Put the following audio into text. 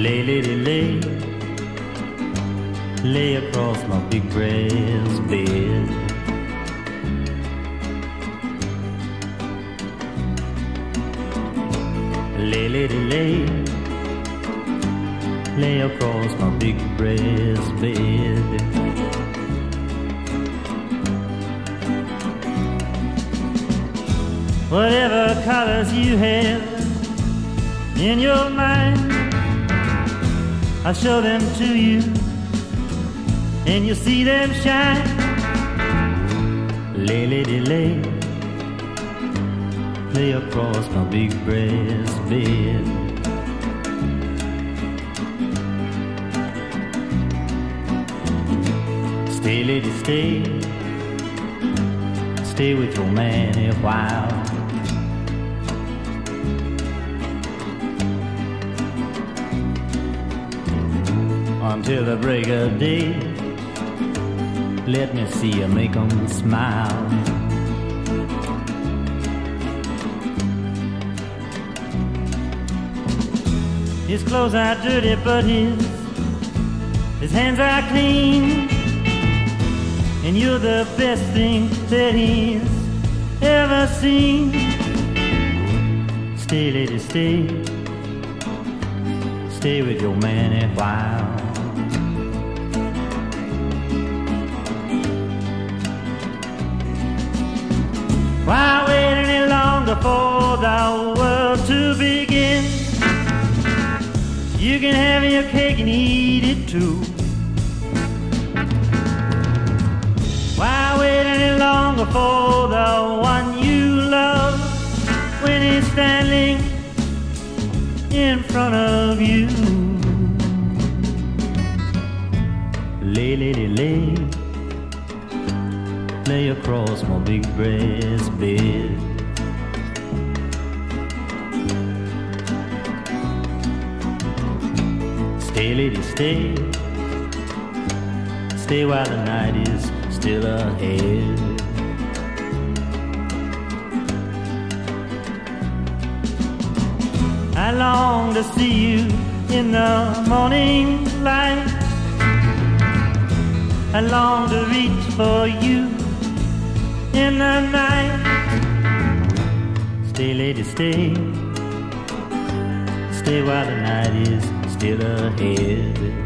Lay, lady, lay, lay across my big brass bed. Lay, lady, lay, lay across my big brass bed. Whatever colors you have in your mind, I'll show them to you, and you'll see them shine. Lay, lady, lay, lay across my big brass bed. Stay, lady, stay, stay with your man a while. Until the break of day, let me see you make 'em smile. His clothes are dirty, but his hands are clean, and you're the best thing that he's ever seen. Stay, lady, stay, stay with your man a while. Why wait any longer for the world to begin? You can have your cake and eat it too. Why wait any longer for the one you love when he's standing in front of you? Lay, lady, lay, lay across my big brass bed. Stay, lady, stay, stay while the night is still ahead. I long to see you in the morning light. I long to reach for you in the night. Stay, lady, stay, stay while the night is still ahead.